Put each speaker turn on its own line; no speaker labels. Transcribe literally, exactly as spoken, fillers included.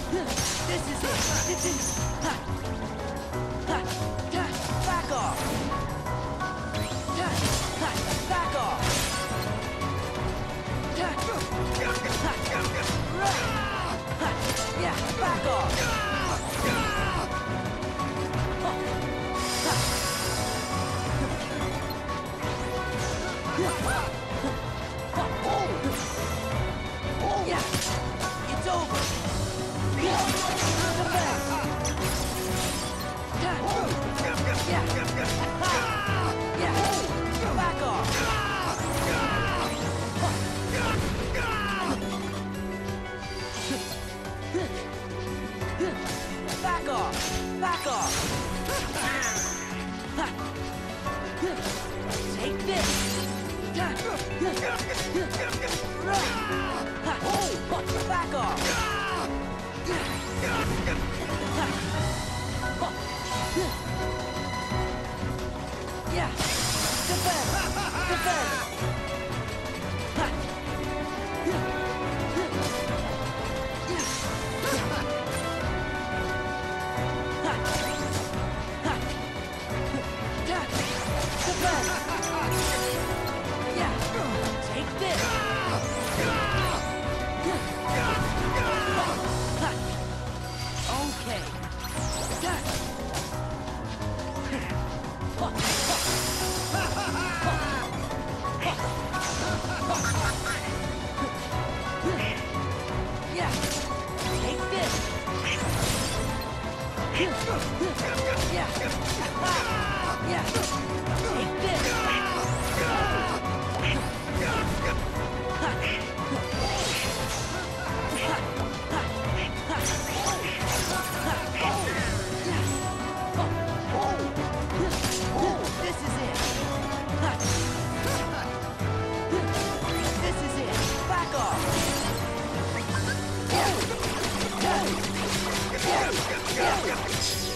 This is it. This is. Ha. Ha. Ha. Back off. Ha. Ha. Back off. Ha. Ha. Ha. Yeah, back off. Yeah, it's over. Yeah, back off. Back off. Back off. Take this. Back off. Yeah. Defend. Defend. Defend. Yeah. Take this. Okay. Yeah. Take this. Yeah. Yeah. Take this. This is it. This is it. Back off. Yeah. Yeah. Yeah.